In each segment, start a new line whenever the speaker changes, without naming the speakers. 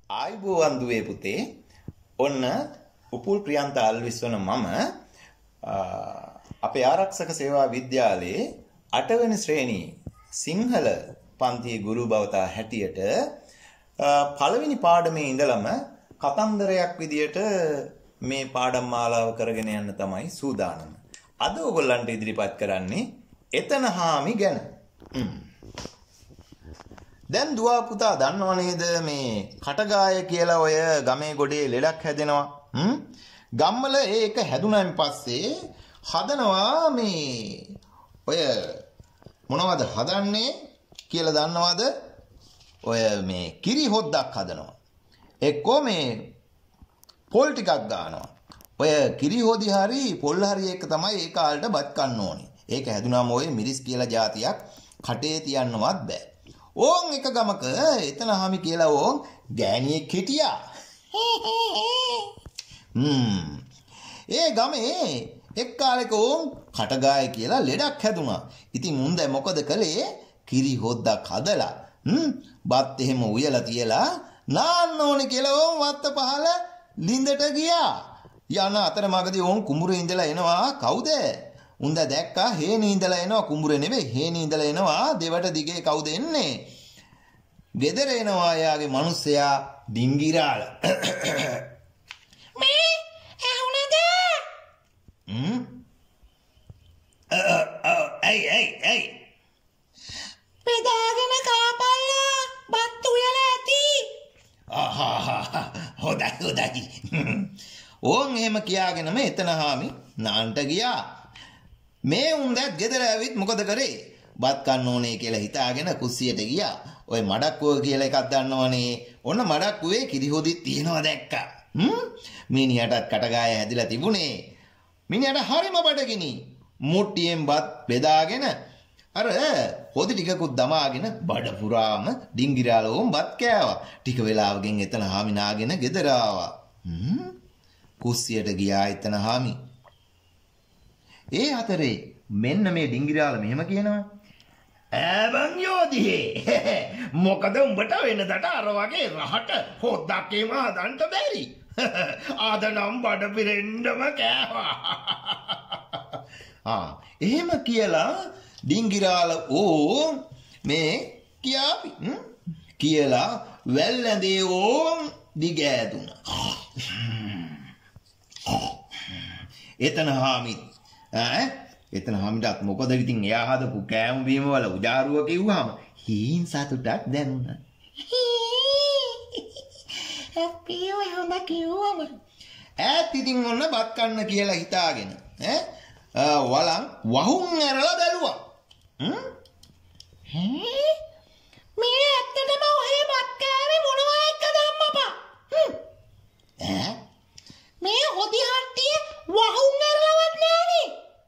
ආයිබෝවන් දුවේ පුතේ ඔන්න උපුල් ප්‍රියන්ත අල්විස් වන මම අපේ ආරක්ෂක සේවා විද්‍යාලයේ 8 වෙනි ශ්‍රේණී සිංහල පන්තියේ ගුරු බවතා හැටියට පළවෙනි පාඩමේ ඉඳලම කතන්දරයක් විදියට මේ පාඩම් මාලාව කරගෙන යන්න තමයි සූදානම. අද ඔයගොල්ලන්ට ඉදිරිපත් කරන්නේ එතන හාමි ගැන. දැන් දුවා පුතා දන්නව නේද මේ කටගාය කියලා ඔය ගමේ ගොඩේ ලෙඩක් හැදෙනවා. ගම්වල ඒක හැදුනන් පස්සේ හදනවා මේ ඔය මොනවද හදන්නේ කියලා දන්නවද? ඔය මේ කිරි හොද්දක් හදනවා. එක්කෝ මේ පොල් ටිකක් දානවා. ඔය කිරි හොදි හරි පොල් හරි එක තමයි ඒ කාලේට බත් කන්න ඕනේ. ඒක හැදුනාම ඔය මිරිස් කියලා જાතියක් කටේ තියන්නවත් බෑ. ඕන් එක ගමක එතන හාමි කියලා ඕන් ගෑණියෙක් හිටියා. ඒ ගමේ එක් කාලෙක ඕන් කටගාය කියලා ලෙඩක් හැදුනා. ඉතින් මුන් දැන් මොකද කළේ? කිරි හොද්දක් හදලා බත් එහෙම උයලා තියලා නාන්න ඕනේ කියලා ඕන් වත්ත පහල ලිඳට ගියා. යන අතරමඟදී ඕන් කුඹුරේ ඉඳලා එනවා. කවුද? උන්ද දැක්කා හේනේ ඉඳලා එනවා. කුඹුරේ නෙවෙයි හේනේ ඉඳලා එනවා. දෙවට දිගේ කවුද එන්නේ? ගෙදර එනවා යාගේ මිනිස්සයා ඩිංගිරාල.
මේ ඇහුණද?
ඇයි
බෙදාගෙන කාපල්ලා බත් උයලා ඇති.
හොඳයි. ඕන් එහෙම කියාගෙනම එතන හාමි නාන්ට ගියා. මේ උන්දත් ගෙදර ඇවිත් මොකද කරේ? බත් කන්න ඕනේ කියලා හිතාගෙන කුස්සියට ගියා. ඔය මඩක්කුව කියලා එකක් දන්නවනේ. ඔන්න මඩක්කුවේ කිරි හොදිත් තියනවා දැක්කා. මිනිහටත් කටගාය හැදිලා තිබුණේ. මිනිහට හරිම බඩගිනි. මුට්ටියෙන් බත් බෙදාගෙන අර හොදි ටිකකුත් දමාගෙන බඩ පුරාම ඩිංගිරාලෝම් බත් කෑවා. ටික වෙලාවකින් එතන හාමි නාගෙන ගෙදර ආවා. කුස්සියට ගියා එතන හාමි. ඒ අතරේ මෙන්න මේ ඩිංගිරාල මෙහෙම කියනවා.
ඈබන් යෝධියේ මොකද උඹට වෙනදට අර වගේ රහට හොද්දක් එම හදන්න බැරි. ආද නම් බඩ පිරෙන්නම කෑවා.
එහෙම කියලා ඩිංගිරාල ඕ මේ කියාපි කියලා වැල්ලැඳේ ඕම් දිගෑදුනා. එතන හාමිත් එතන හාමිටත් මොකද ඉතින් එයා හදපු කෑම බීම වල උජාරුව කිව්වම හීන් සතුටක් දැනුණා.
අපිය හොඳ කිව්වම
ඈත් ඉතින් ඔන්න බත් කන්න කියලා හිතාගෙන වලන් වහුන් ඇරලා බැලුවා.
මේ ඇත්තටම ඔහේ බත් කෑවේ මොනවා එක්කද අම්මපා? මේ හොදි හට්ටිය වහුන් ඇරලවත් නෑනේ.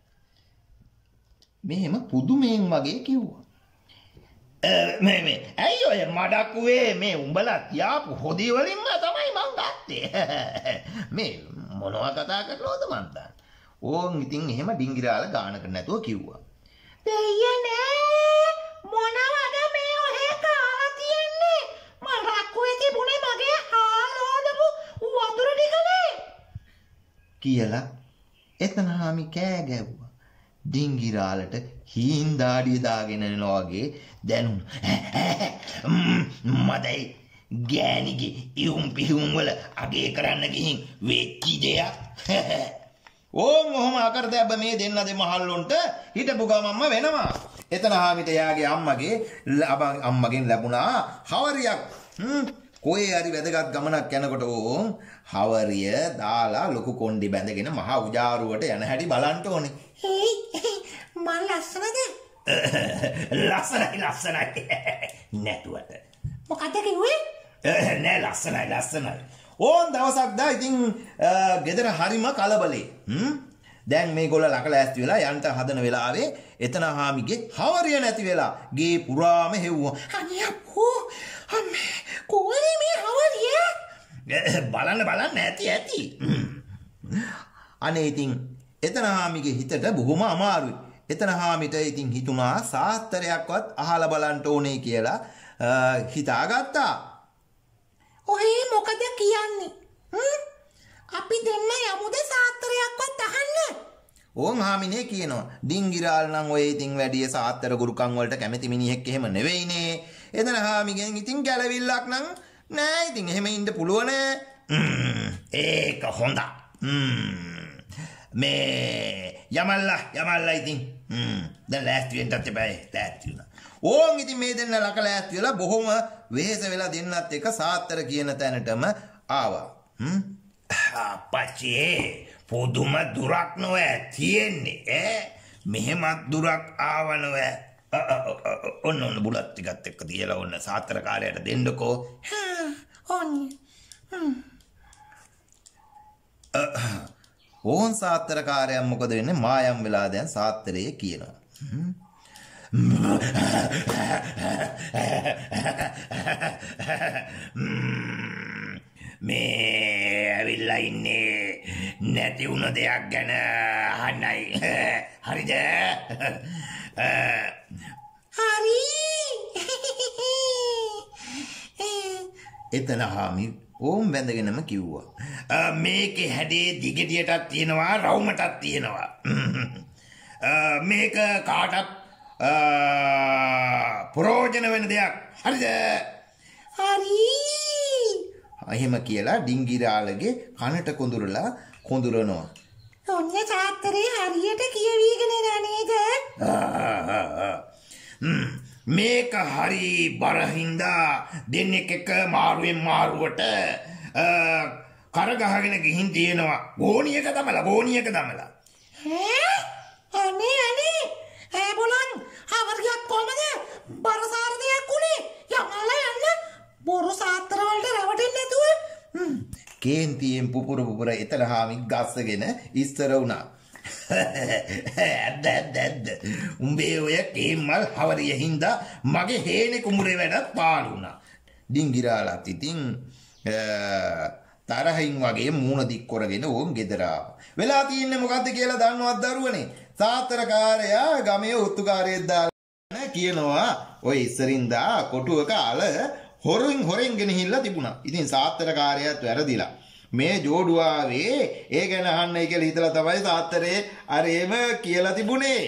මෙහෙම පුදුමයෙන් වගේ කිව්වා.
මේ ඇයි ඔය මඩක්කුවේ මේ උඹලා තියාපු හොදි වලින්ම තමයි මං ගත්තේ.
මේ මොනවා කතා කරනවද මන් දන්නේ. ඕන් ඉතින් එහෙම ඩිංගිරාල ගානකට නැතුව කිව්වා.
දෙයනේ මොනවද මේ ඔහේ කාලා තියන්නේ? මඩක්කුවේ තිබුණේ මගේ හාල් හොදපු වතුර ටිකනේ
කියලා එතන හාමි කෑ ගැව්වා. ඩිංගිරාලට හීන් දාඩිය දාගෙන යනවා වගේ දැනුණා.
මදයි ගෑණිගේ ඉහුම් පිහුම් වල අගේ කරන්න ගිහින් වෙච්චි දෙයක්.
ඕම් ඔහොම අකරදැබ්බ මේ දෙන්න දෙමහල්ලොන්ට හිටපු ගමම්ම වෙනවා. එතන හාමිට යාගේ අම්මගෙන් ලැබුණා හවරියක්. කොහේ හරි වැදගත් ගමනක් යනකොට ඕම් හවරිය දාලා ලොකු කොණ්ඩි බැඳගෙන මහා උජාරුවට යන හැටි බලන්න ඕනේ.
මං ලස්සනද?
ලස්සනයි නැතුවට.
මොකද කිව්වේ?
නෑ ලස්සනයි.
ඕන් දවසක් දා ඉතින් ගෙදර හරිම කලබලේ. දැන් මේගොල්ලෝ ලක ලෑස්ති වෙලා යන්න හදන වෙලාවේ එතන හාමිගේ හවරිය නැති වෙලා ගේ පුරාම හෙව්වා.
අනේ අපෝ අම්මේ කොහේ මේ හවරිය?
බලන්න ඇති.
අනේ ඉතින් එතන හාමිගේ හිතට බොහොම අමාරුයි. එතන හාමිට ඉතින් හිතුණා සාස්තරයක්වත් අහලා බලන්න ඕනේ කියලා හිතාගත්තා.
ඔහේ
ඕන් හාමිනේ කියනවා ඩිංගිරාල් නම් ඔය ඉතින් වැඩි සාත්තර ගුරුකම් වලට කැමති මිනිහෙක් එහෙම නෙවෙයිනේ. එතන හාමිගෙන් ඉතින් ගැලවිල්ලක් නම් නෑ. ඉතින් එහෙම ඉන්න පුළුවන්.
ඒක හොඳ. මේ යමල්ලා ඉතින් දැන් ලෑස්ති වෙන්නත් එපා. ලෑස්ති වුණා.
ඕන් ඉතින් මේ දෙන්න ලක ලෑස්ති වෙලා බොහොම වෙහෙස වෙලා දෙන්නත් එක සාත්තර කියන තැනටම ආවා.
අපච්චි පොදුම දුරක් නොවැ තියෙන්නේ. මෙහෙමත් දුරක් ආවනව. ඔන්න බුලත් ටිකත් එක්ක තියලා ඔන්න සාත්‍රකාරයට දෙන්නකෝ.
ඕන් සාත්‍රකාරයන් මොකද වෙන්නේ? මායම් වෙලා දැන් සාත්‍රයේ කියනවා.
මේ ඇවිල්ලා ඉන්නේ නැති වුණ දෙයක් ගැන අහන්නයි. හරිද?
හරි.
එතන හාමි ඕම් බැඳගෙනම කිව්වා.
මේකේ හැඩේ දිගටියටත් තියෙනවා රවුමටත් තියෙනවා. මේක කාටත් ප්‍රයෝජන වෙන දෙයක්. හරිද?
හරි.
එහෙම කියලා ඩිංගිරාලගේ කනට කොඳුරනවා.
ඔන්න සාත්තරේ හරියට කියවීගෙන යන නේද?
මේක හරි බරහින්දා දෙන්නෙක් එක මාරුවෙන් මාරුවට කරගහගෙන ගිහින් තියෙනවා. ගෝණියක දමලා.
අනේ බලන්න අවර්ගයක් කොහමද බරසාර දෙයක් උනේ? යමලා යන්න බොරු සාත්‍ර වලට රවටෙන්නේ නැතුව.
කේන්තියෙන් පුපුර එතන හාමි ගස්සගෙන ඉස්සර වුණා.
ඇද්ද උඹේ ඔය කේමල් හවරිය හින්දා මගේ හේනේ කුඹුරේ වැඩත් පාළු වුණා.
ඩිංගිරාලත් ඉතින් තරහින් වගේ මූණ දික් කරගෙන ඕන් ගෙදර ආවා. වෙලා තියන්නේ මොකද්ද කියලා දන්නවත් දරුවනේ. සාත්‍රකාරයා ගමේ උත්තුකාරයෙක් දාලා කියනවා ඔය ඉස්සරින්දා කොටුවක අල හොරෙන් ගෙනහිල්ලා තිබුණා. ඉතින් සාත්‍රකාරයාත් වැරදිලා. මේ ජෝඩුවාවේ ඒ ගැන අහන්නයි කියලා හිතලා තමයි සාත්තරේ අරේම කියලා තිබුණේ.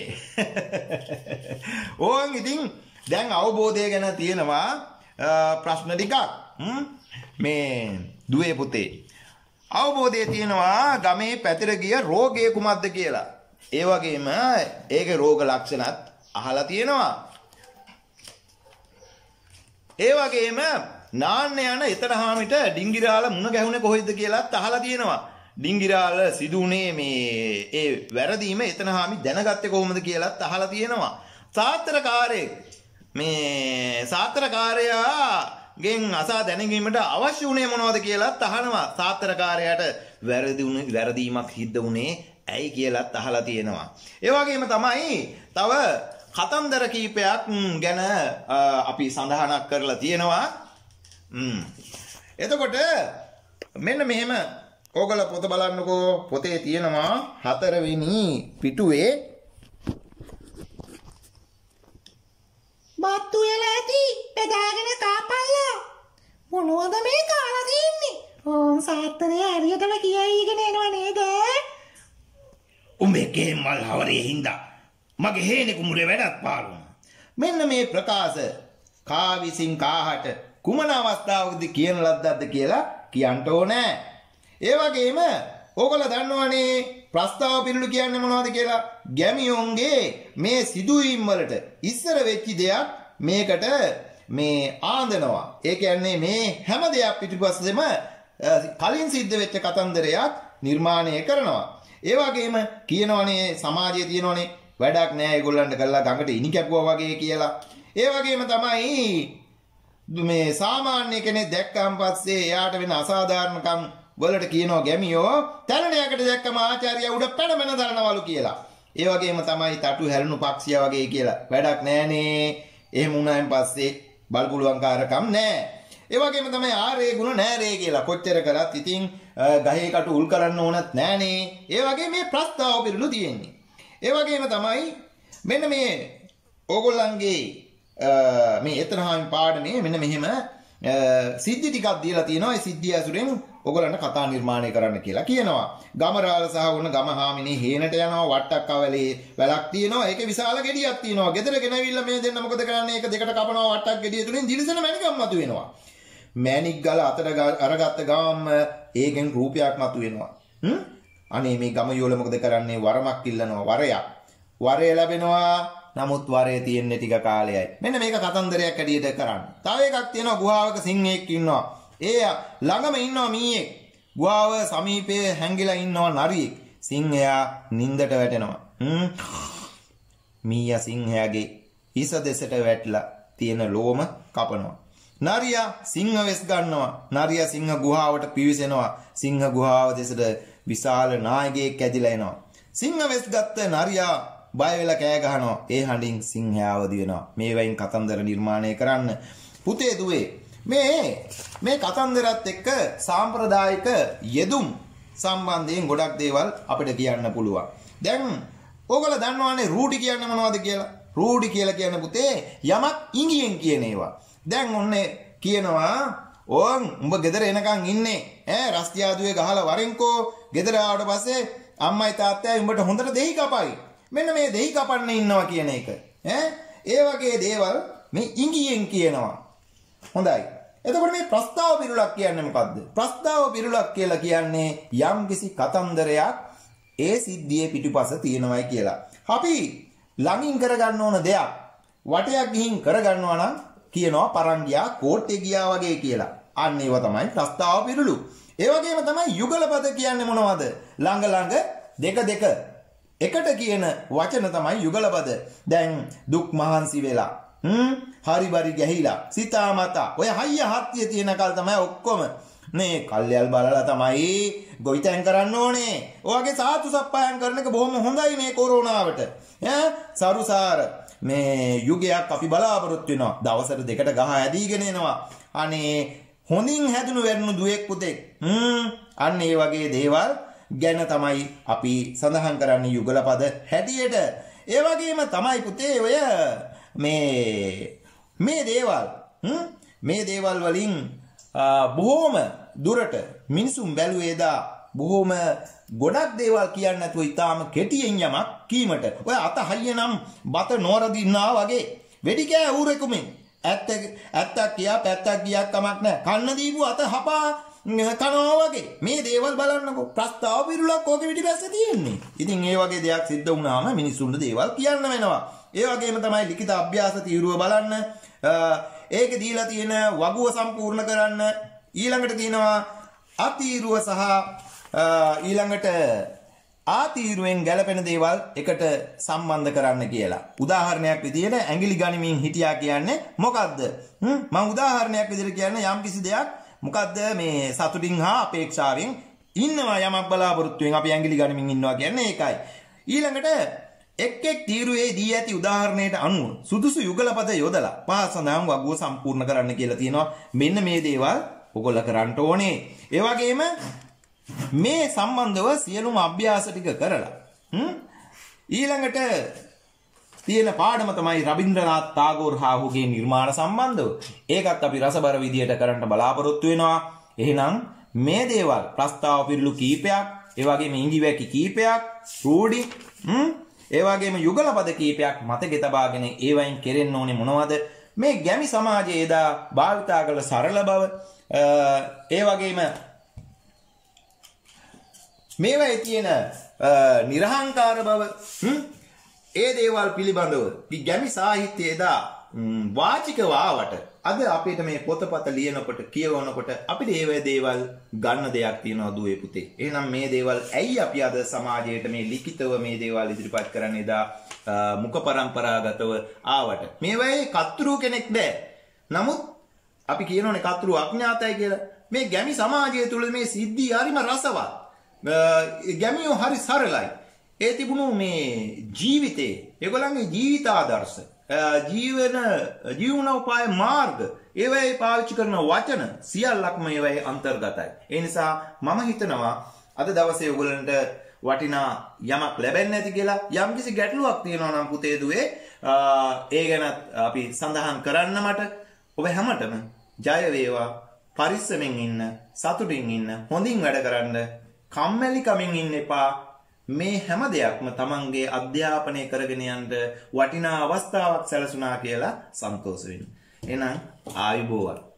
ඕන් ඉතින් දැන් අවබෝධය ගැන තියෙනවා ප්‍රශ්න ටිකක්. මේ දුවේ පුතේ අවබෝධය තියෙනවා ගමේ පැතිර ගිය රෝගය කුමක්ද කියලා. ඒ වගේම ඒකේ රෝග ලක්ෂණත් අහලා තියෙනවා. ඒ වගේම නාන්න යන එතන හාමිට ඩිංගිරාල මුණ ගැහුනේ කොහෙද කියලාත් අහලා තියෙනවා. ඩිංගිරාල සිදුුනේ මේ ඒ වැරදීම එතන හාමි දැනගත්තේ කොහොමද කියලාත් අහලා තියෙනවා. සාත්‍රකාරයාගෙන් අසා දැනගීමට අවශ්‍ය වුණේ මොනවද කියලාත් අහනවා. සාත්‍රකාරයාට වැරදීමක් සිද්ධ වුණේ ඇයි කියලාත් අහලා තියෙනවා. ඒ වගේම තමයි තව කතන්දර කීපයක් ගැන අපි සඳහනක් කරලා තියෙනවා. එතකොට මෙන්න මෙහෙම ඕගොල්ලෝ පොත බලන්නකෝ. පොතේ තියෙනවා 4 වෙනි පිටුවේ
බත්තු වෙලා ඇති බෙදාගෙන කාපල්ලා. මොනවද මේ කාලා තින්නේ? ඕන් සාත්තරේ හරියටම කියයිගෙන එනවා නේද?
උඹේ කේමල් හවරිය හින්දා මගේ හේනේ කුඹුරේ වැඩත් පාළු වුණා.
මෙන්න මේ ප්‍රකාශ කා විසින් කාහට කුමන අවස්ථාවකදී කියන ලද්දක්ද කියලා කියන්න ඕනේ. ඒ වගේම ඕගොල්ලෝ දන්නවනේ ප්‍රස්තාව පිළිලු කියන්නේ මොනවද කියලා. ගැමියොන්ගේ මේ සිදුවීම් වලට ඉස්සර වෙච්ච දෙයක් මේකට මේ ආන්දනවා. ඒ කියන්නේ මේ හැම දෙයක් පිටිපස්සෙම කලින් සිද්ධ වෙච්ච කතන්දරයක් නිර්මාණය කරනවා. ඒ වගේම කියනවනේ සමාජයේ තියෙනවනේ වැඩක් නෑ ඒගොල්ලන්ට කරලා ගඟට ඉනි කැපුවා වගේ කියලා. ඒ වගේම තමයි මේ සාමාන්‍ය කෙනෙක් දැක්කන් පස්සේ එයාට වෙන අසාධාරණකම් වලට කියනවා ගැමියෝ තැනණයකට දැක්කම ආචාර්යයා උඩ පැනමෙන දරනවලු කියලා. ඒ වගේම තමයි තටු හැරුණු පක්ෂියා වගේ කියලා. වැඩක් නෑනේ. එහෙම වුණායින් පස්සේ බලපුලුවන්කාරකම් නෑ. ඒ වගේම තමයි ආරේ ගුණ නෑරේ කියලා. කොච්චර කරත් ඉතින් ගහේ කටු උල් කරන්න ඕනත් නෑනේ. ඒ වගේ මේ ප්‍රස්තාව පිළිලු තියෙන්නේ. ඒ වගේම තමයි මෙන්න මේ ඕගොල්ලන්ගේ මේ එතරම් පාඩමේ මෙන්න මෙහෙම සිද්ධි ටිකක් දීලා තියෙනවා. ඒ සිද්ධිය ඇසුරෙන් ඔයගලන්ට කතා නිර්මාණය කරන්න කියලා කියනවා. ගමරාල සහ උණ ගමහාමිනේ හේනට යනවා. වට්ටක් අවලේ වැලක් තියෙනවා. ඒකේ විශාල ගෙඩියක් තියෙනවා. ගෙදර ගෙනවිල්ලා මේ දෙන්න මොකද කරන්නේ? ඒක දෙකට කපනවා. වට්ටක් ගෙඩිය තුලින් දිලිසෙන මැණිකක් මතුවෙනවා. මැණික් ගල අතට අරගත්ත ගාම ඒකෙන් රූපයක් මතුවෙනවා. අනේ මේ ගමයෝල මොකද කරන්නේ? වරමක් ඉල්ලනවා. වරය ලැබෙනවා. නමුත් වරේ තියෙන්නේ ටික කාලයයි. මෙන්න මේක කතන්දරයක් ඇටියට කරන්න. තව එකක් තියෙනවා. ගුහාවක සිංහෙක් ඉන්නවා. ඒ ළඟම ඉන්නවා මීයෙක්. ගුහාව සමීපයේ හැංගිලා ඉන්නවා නරියෙක්. සිංහයා නින්දට වැටෙනවා. මීයා සිංහයාගේ හිස දෙසට වැටලා තියෙන ලෝම කපනවා. නරියා සිංහ වෙස් ගන්නවා. නරියා සිංහ ගුහාවට පිවිසෙනවා. සිංහ ගුහාව දෙසට විශාල නායකයෙක් ඇදිලා එනවා. සිංහ වෙස් ගත්ත නරියා බය වෙලා කෑ ගහනවා. ඒ හඬින් සිංහයා අවදි වෙනවා. මේ වයින් කතන්දර නිර්මාණය කරන්න. පුතේ දුවේ මේ කතන්දරත් එක්ක සාම්ප්‍රදායික යෙදුම් සම්බන්ධයෙන් ගොඩක් දේවල් අපිට කියන්න පුළුවන්. දැන් ඕගොල්ලෝ දන්නවනේ රූඩි කියන්නේ මොනවද කියලා? රූඩි කියලා කියන්නේ පුතේ යමක් ඉංගියෙන් කියන ඒවා. දැන් ඔන්නේ කියනවා ඕන් උඹ ගෙදර එනකන් ඉන්නේ රස්තියාදුවේ ගහලා වරෙන්කෝ ගෙදර ආවට පස්සේ අම්මයි තාත්තයි උඹට හොඳට දෙහි කපයි. මෙන්න මේ දෙහි කපන්න ඉන්නවා කියන එක. ඒ වගේ දේවල් මේ ඉංගියෙන් කියනවා. හොඳයි. එතකොට මේ ප්‍රස්තාව පිරුලක් කියන්නේ මොකද්ද? ප්‍රස්තාව පිරුලක් කියලා කියන්නේ යම්කිසි කතන්දරයක් ඒ සිද්ධියේ පිටුපස තියෙනවායි කියලා. අපි ළඟින් කරගන්න ඕන දෙයක් වටයක් ගිහින් කරගන්නවා නම් කියනවා පරංගියා කෝට්ටේ ගියා වගේ කියලා. අන්න ඒව තමයි ප්‍රස්තාව පිරුළු. ඒ වගේම තමයි යුගලපද කියන්නේ මොනවද? ළඟ ළඟ දෙක එකට කියන වචන තමයි යුගලපද. දැන් දුක් මහන්සි වෙලා හරි බරි ගැහිලා සිතාමතා ඔය හයිය හත්තිය තියෙන කල් තමයි ඔක්කොම මේ කල්යල් බලලා තමයි ගොවිතැන් කරන්න ඕනේ. ඔයගේ සාතු සප්පායම් කරන එක බොහොම හොඳයි මේ කොරෝනාවට. සරුසාර මේ යුගයක් අපි බලාපොරොත්තු වෙනවා. දවසට දෙකට ගහ ඇදීගෙන එනවා. අනේ හොඳින් හැදුණු වැරුණු දුවෙක් පුතෙක්. අන්න ඒ වගේ දේවල් ගැන තමයි අපි සඳහන් කරන්නේ යුගලපද හැටියට. ඒ වගේම තමයි පුතේ ඔය මේ දේවල් වලින් බොහොම දුරට මිනිසුන් බැලුවේදා බොහොම ගොඩක් දේවල් කියන්න නැතුව ඊටාම කෙටියෙන් යමක් කීමට. ඔය අත හයියනම් බත නෝරදින්නා වගේ වෙඩි කෑ ඌරෙකුමින් ඇත්තක් කියා පැත්තක් කියක් කමක් නැහැ. කන්න දීපු අත හපා කනවා වගේ. මේ දේවල් බලන්නකො. ප්‍රස්තාව පිරුලක් ඕකේ පිටිපස්සේ තියෙන්නේ. ඉතින් ඒ වගේ දෙයක් සිද්ධ වුණාම මිනිසුන්ට දේවල් කියන්න වෙනවා. ඒ වගේම තමයි ලිඛිත අභ්‍යාස තීරුව බලන්න. ඒකේ දීලා තියෙන වගුව සම්පූර්ණ කරන්න. ඊළඟට තියෙනවා අතීරුව සහ ඊළඟට ආතීරුවෙන් ගැලපෙන දේවල් එකට සම්බන්ධ කරන්න කියලා. උදාහරණයක් විදිහට ඇඟිලි ගනිමින් හිටියා කියන්නේ මොකද්ද? මම උදාහරණයක් විදිහට කියන්නේ යම්කිසි දෙයක් මොකද්ද මේ සතුටින් හා අපේක්ෂාවෙන් ඉන්නවා යමක් බලාපොරොත්තුෙන් අපි ඇඟිලි ගනිමින් ඉන්නවා කියන්නේ ඒකයි. ඊළඟට එක් තීරුවේ දී ඇති උදාහරණයට අනුව සුදුසු යුගලපද යොදලා පහ සඳහන් වගුව සම්පූර්ණ කරන්න කියලා තියෙනවා. මෙන්න මේ දේවල් ඔයගොල්ලෝ කරන්න ඕනේ. ඒ වගේම මේ සම්බන්ධව සියලුම අභ්‍යාස ටික කරලා ඊළඟට තියෙන පාඩම තමයි රබින්ද්‍රනාත් tagore හා ඔහුගේ නිර්මාණ සම්බන්ධව. ඒකත් අපි රසබර විදියට කරන්න බලාපොරොත්තු වෙනවා. එහෙනම් මේ දේවල් ප්‍රස්තාව පිළිලු කීපයක්, ඒ වගේම ඉංගිවැකි කීපයක්, රූඩි ඒ වගේම යුගලපද කීපයක් මතකේ තබාගෙන ඒවයින් කෙරෙන්න ඕනේ මොනවද? මේ ගැමි සමාජයේ එදා භාවිතා කළ සරල බව, ඒ වගේම මේවායේ තියෙන නිර්හංකාර බව, ඒ දේවල් පිළිබඳව ගැමි සාහිත්‍යයේ එදා වාචිකව ආවට අද අපිට මේ පොතපත ලියනකොට කියවනකොට අපිට ඒ දේවල් ගන්න දෙයක් තියෙනවා දුවේ පුතේ. එහෙනම් මේ දේවල් ඇයි අපි අද සමාජයට මේ ලිඛිතව මේ දේවල් ඉදිරිපත් කරන්නේ එදා මුඛ පරම්පරාගතව ආවට. මේවායේ කතුරු කෙනෙක් නැහැ. නමුත් අපි කියනෝනේ කතුරු අඥාතයි කියලා. මේ ගැමි සමාජය තුළ මේ සිද්ධි හරිම රසවත්. ගැමියෝ හරි සරලයි. ඒ තිබුණු මේ ජීවිතේ ඒගොල්ලන්ගේ ජීවිත ආදර්ශ ජීවනෝපාය මාර්ග ඒවයි පාවිච්චි කරන වචන සියල්ලක්ම ඒවයි අන්තර්ගතයි. ඒ නිසා මම හිතනවා අද දවසේ ඔයගොල්ලන්ට වටිනා යමක් ලැබෙන්නේ නැති කියලා යම්කිසි ගැටලුවක් තියෙනවා නම් පුතේ දුවේ ඒ ගැන අපි සඳහන් කරන්න මට ඔබ හැමතෙම ජය වේවා. පරිස්සමෙන් ඉන්න, සතුටින් ඉන්න, හොඳින් වැඩ කරන්න, කම්මැලි කමින් ඉන්න එපා. මේ හැම දෙයක්ම තමන්ගේ අධ්‍යාපනය කරගෙන යන්න වටිනා අවස්ථාවක් සැලසුණා කියලා සන්තෝෂ වෙන්න. එහෙනම් ආයුබෝවන්.